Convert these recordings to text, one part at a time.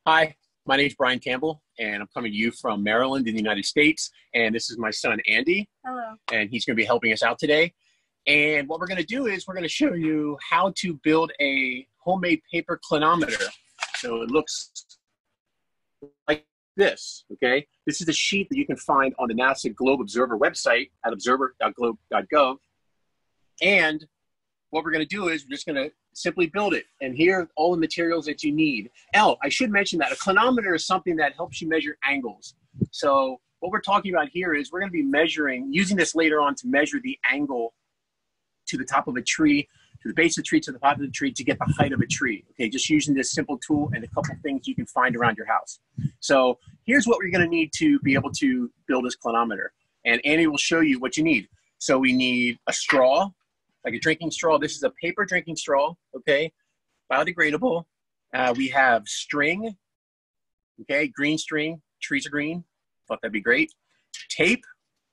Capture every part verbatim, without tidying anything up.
Hi, my name is Brian Campbell, and I'm coming to you from Maryland in the United States. And this is my son, Andy. Hello. And he's going to be helping us out today. And what we're going to do is we're going to show you how to build a homemade paper clinometer. So it looks like this, okay? This is a sheet that you can find on the NASA Globe Observer website at observer dot globe dot gov. And what we're going to do is we're just going to simply build it. And here are all the materials that you need. Oh, I should mention that a clinometer is something that helps you measure angles. So what we're talking about here is we're going to be measuring, using this later on to measure the angle to the top of a tree, to the base of the tree, to the top of the tree, to get the height of a tree. Okay, just using this simple tool and a couple things you can find around your house. So here's what we're going to need to be able to build this clinometer. And Annie will show you what you need. So we need a straw, like a drinking straw. This is a paper drinking straw, okay, biodegradable. Uh, we have string, okay, green string, trees are green. Thought that'd be great. Tape,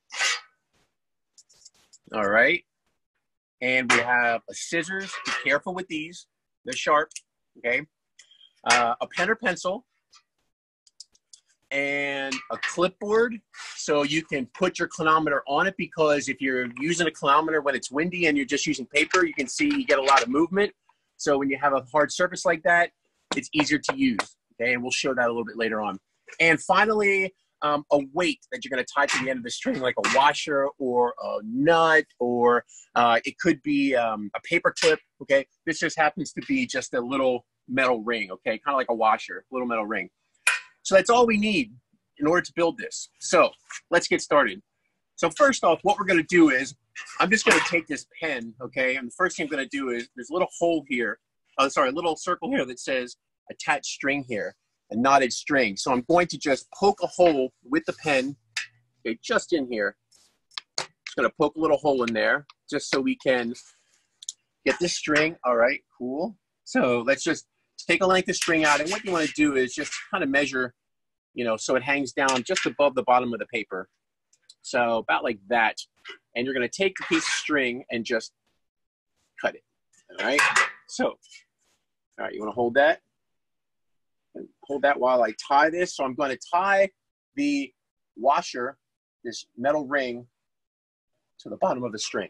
all right. And we have a scissors. Be careful with these. They're sharp, okay. Uh, a pen or pencil. And a clipboard, so you can put your clinometer on it, because if you're using a clinometer when it's windy and you're just using paper, you can see you get a lot of movement. So when you have a hard surface like that, it's easier to use, okay? And we'll show that a little bit later on. And finally, um, a weight that you're gonna tie to the end of the string, like a washer or a nut, or uh, it could be um, a paper clip, okay? This just happens to be just a little metal ring, okay? Kind of like a washer, little metal ring. So that's all we need in order to build this. So let's get started. So first off, what we're going to do is I'm just going to take this pen, okay? And the first thing I'm going to do is there's a little hole here. Oh, sorry, a little circle here that says attached string here, a knotted string. So I'm going to just poke a hole with the pen, okay, just in here. Just going to poke a little hole in there just so we can get this string. All right, cool. So let's just take a length of string out, and what you want to do is just kind of measure, you know, so it hangs down just above the bottom of the paper. So about like that. And you're going to take the piece of string and just cut it. All right. So, all right, you want to hold that? And hold that while I tie this. So I'm going to tie the washer, this metal ring, to the bottom of the string.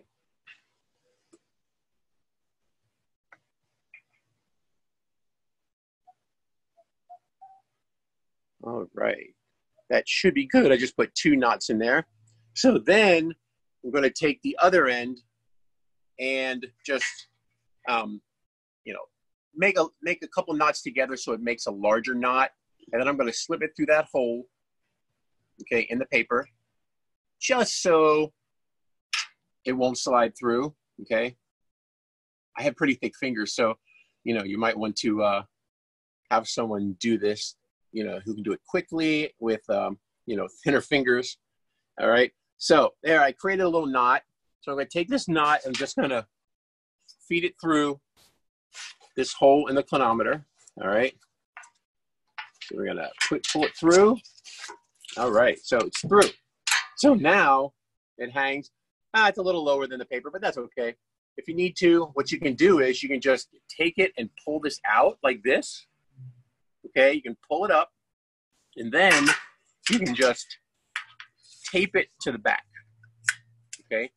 All right, that should be good. I just put two knots in there. So then I'm going to take the other end and just, um, you know, make a, make a couple knots together so it makes a larger knot. And then I'm going to slip it through that hole, okay, in the paper, just so it won't slide through, okay. I have pretty thick fingers, so, you know, you might want to uh, have someone do this, you know, who can do it quickly with, um, you know, thinner fingers. All right. So there, I created a little knot. So I'm going to take this knot and just kind of feed it through this hole in the clinometer. All right. So we're going to put, pull it through. All right. So it's through. So now it hangs. Ah, it's a little lower than the paper, but that's okay. If you need to, what you can do is you can just take it and pull this out like this. Okay, you can pull it up, and then you can just tape it to the back, okay?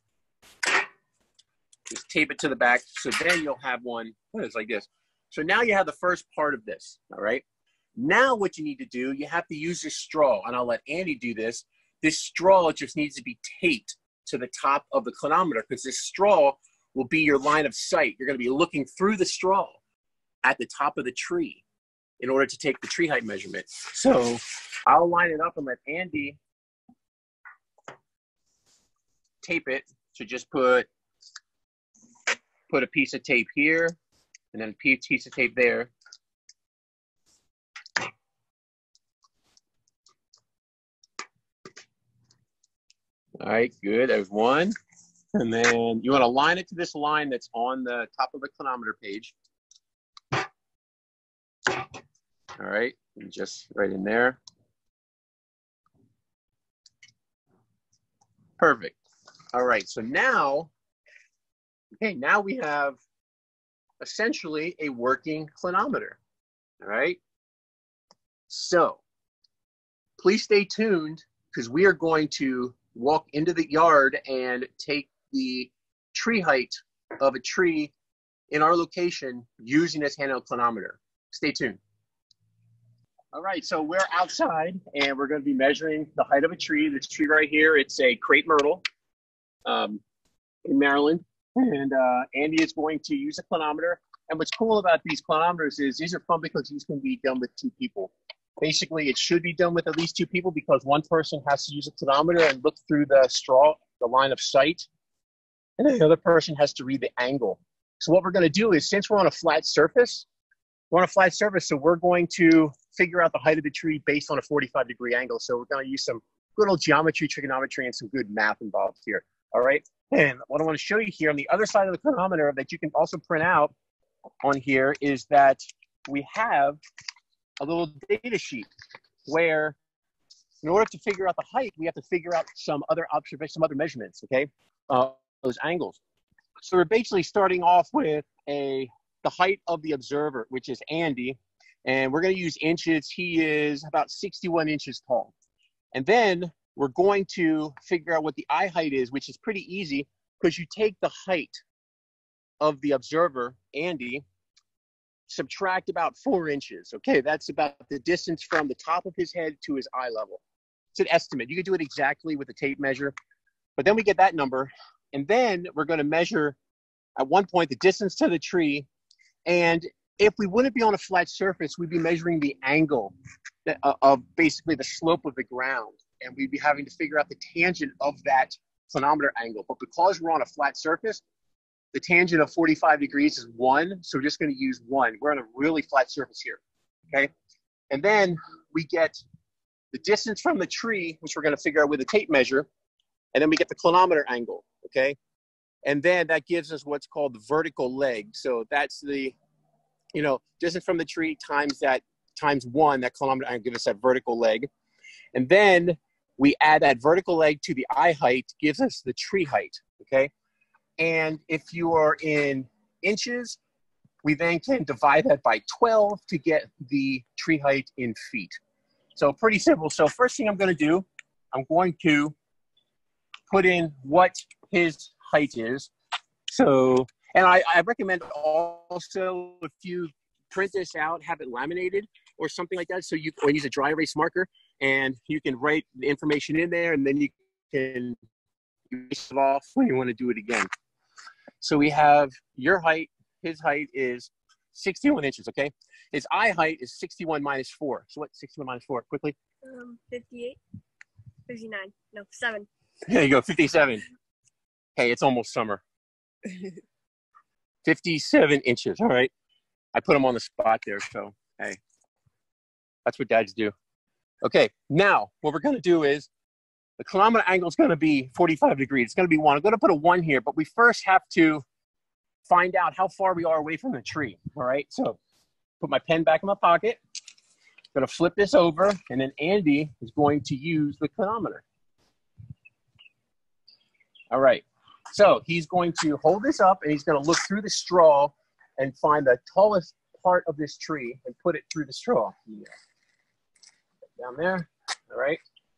Just tape it to the back, so then you'll have one that's like this. So now you have the first part of this, all right? Now what you need to do, you have to use this straw, and I'll let Andy do this. This straw just needs to be taped to the top of the clinometer, because this straw will be your line of sight. You're gonna be looking through the straw at the top of the tree in order to take the tree height measurement. So I'll line it up and let Andy tape it. So just put, put a piece of tape here, and then a piece of tape there. All right, good, there's one. And then you wanna line it to this line that's on the top of the clinometer page. All right, and just right in there. Perfect. All right, so now, okay, now we have essentially a working clinometer. All right. So please stay tuned because we are going to walk into the yard and take the tree height of a tree in our location using this handheld clinometer. Stay tuned. All right, so we're outside and we're going to be measuring the height of a tree. This tree right here, it's a crepe myrtle um, in Maryland. And uh, Andy is going to use a clinometer. And what's cool about these clinometers is these are fun because these can be done with two people. Basically, it should be done with at least two people because one person has to use a clinometer and look through the straw, the line of sight. And then the other person has to read the angle. So what we're going to do is, since we're on a flat surface, we're on a flat surface, so we're going to figure out the height of the tree based on a forty-five degree angle. So we're going to use some good old geometry, trigonometry, and some good math involved here. All right. And what I want to show you here on the other side of the clinometer that you can also print out on here is that we have a little data sheet where in order to figure out the height, we have to figure out some other observations, some other measurements, okay, uh, those angles. So we're basically starting off with a the height of the observer, which is Andy, and we're going to use inches. He is about sixty-one inches tall. And then we're going to figure out what the eye height is, which is pretty easy because you take the height of the observer, Andy, subtract about four inches. Okay, that's about the distance from the top of his head to his eye level. It's an estimate. You can do it exactly with a tape measure, but then we get that number. And then we're going to measure at one point the distance to the tree. And if we wouldn't be on a flat surface, we'd be measuring the angle that, uh, of basically the slope of the ground. And we'd be having to figure out the tangent of that clinometer angle. But because we're on a flat surface, the tangent of forty-five degrees is one. So we're just going to use one. We're on a really flat surface here. Okay. And then we get the distance from the tree, which we're going to figure out with a tape measure. And then we get the clinometer angle. Okay. And then that gives us what's called the vertical leg. So that's the, you know, distance from the tree times that, times one, that clinometer angle gives us that vertical leg. And then we add that vertical leg to the eye height, gives us the tree height, okay? And if you are in inches, we then can divide that by twelve to get the tree height in feet. So pretty simple. So first thing I'm gonna do, I'm going to put in what his height is. So, and I, I recommend also if you print this out, have it laminated or something like that. So you or use a dry erase marker and you can write the information in there and then you can erase it off when you want to do it again. So we have your height, his height is sixty-one inches, okay? His eye height is sixty-one minus four. So what's sixty-one minus four, quickly? Um, fifty-eight, fifty-nine, no, seven. There you go, fifty-seven. Hey, it's almost summer. fifty-seven inches, all right. I put him on the spot there, so hey, that's what dads do. Okay, now what we're gonna do is the clinometer angle is gonna be forty-five degrees. It's gonna be one. I'm gonna put a one here, but we first have to find out how far we are away from the tree, all right? So put my pen back in my pocket. I'm gonna flip this over, and then Andy is going to use the clinometer. All right, so he's going to hold this up, and he's gonna look through the straw and find the tallest part of this tree and put it through the straw. Yeah. Down there, all right.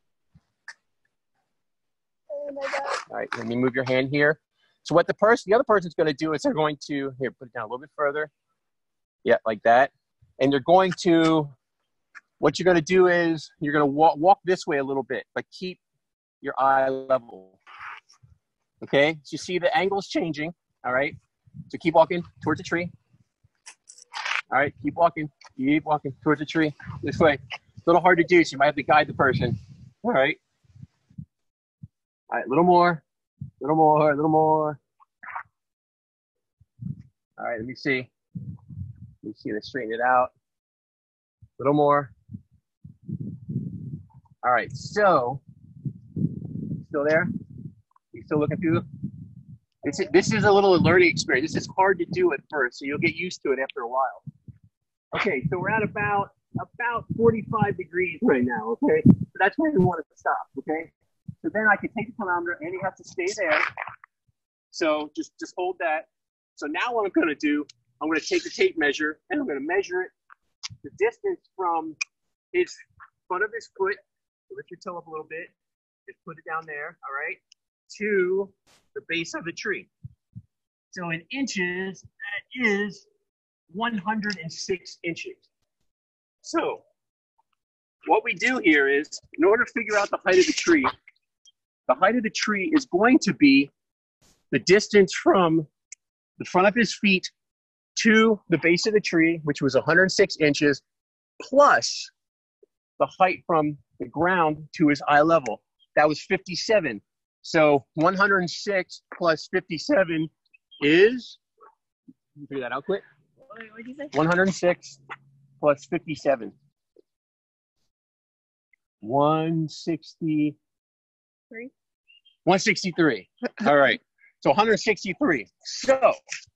Oh my God. All right, let me move your hand here. So what the person, the other person's gonna do is they're going to, here, put it down a little bit further. Yeah, like that. And they're going to, what you're gonna do is you're gonna walk, walk this way a little bit, but keep your eye level. Okay, so you see the angle's changing, all right? So keep walking towards the tree. All right, keep walking, keep walking towards the tree, this way. It's a little hard to do, so you might have to guide the person. All right. All right, a little more, a little more, a little more. All right, let me see. Let me see, let's straighten it out. A little more. All right, so, still there? You still looking through? This is, this is a little learning experience. This is hard to do at first, so you'll get used to it after a while. Okay, so we're at about about forty-five degrees right now, okay? So that's where we want it to stop, okay? So then I can take the clinometer and you have to stay there. So just, just hold that. So now what I'm gonna do, I'm gonna take the tape measure and I'm gonna measure it, the distance from his front of his foot, lift your toe up a little bit, just put it down there, all right, to the base of the tree. So in inches, that is one hundred six inches. So what we do here is, in order to figure out the height of the tree, the height of the tree is going to be the distance from the front of his feet to the base of the tree, which was one hundred six inches, plus the height from the ground to his eye level. That was fifty-seven. So one hundred six plus fifty-seven is, can you figure that out quick? Wait, what did you say? one hundred six plus fifty-seven. one sixty. Three. one sixty-three. All right. So one hundred sixty-three. So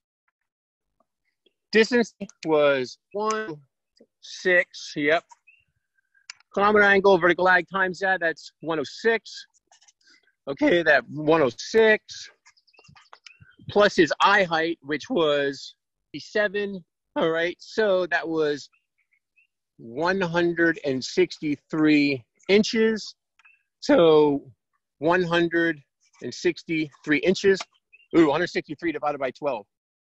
distance was one six. Yep. Kilometer angle, vertical lag times that. That's one oh six. Okay, that one oh six plus his eye height, which was fifty-seven. All right. So that was one hundred sixty-three inches. So one hundred sixty-three inches. Ooh, one hundred sixty-three divided by twelve.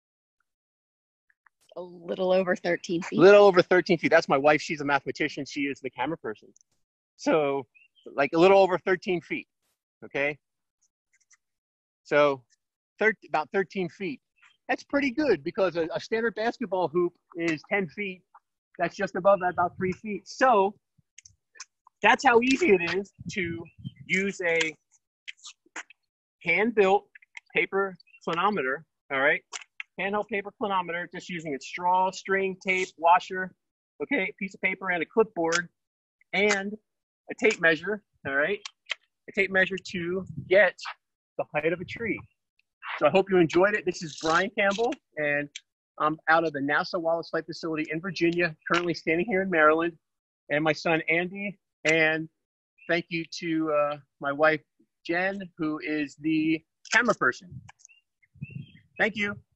A little over thirteen feet. A little over thirteen feet. That's my wife. She's a mathematician. She is the camera person. So like a little over thirteen feet. Okay. So thir about thirteen feet. That's pretty good because a, a standard basketball hoop is ten feet. That's just above that, about three feet. So that's how easy it is to use a hand-built paper clinometer, all right? Handheld paper clinometer, just using a straw, string, tape, washer, okay, piece of paper and a clipboard, and a tape measure, all right? A tape measure to get the height of a tree. So I hope you enjoyed it. This is Brian Campbell, and I'm out of the NASA Wallace Flight Facility in Virginia, currently standing here in Maryland, and my son Andy, and thank you to uh, my wife Jen, who is the camera person. Thank you.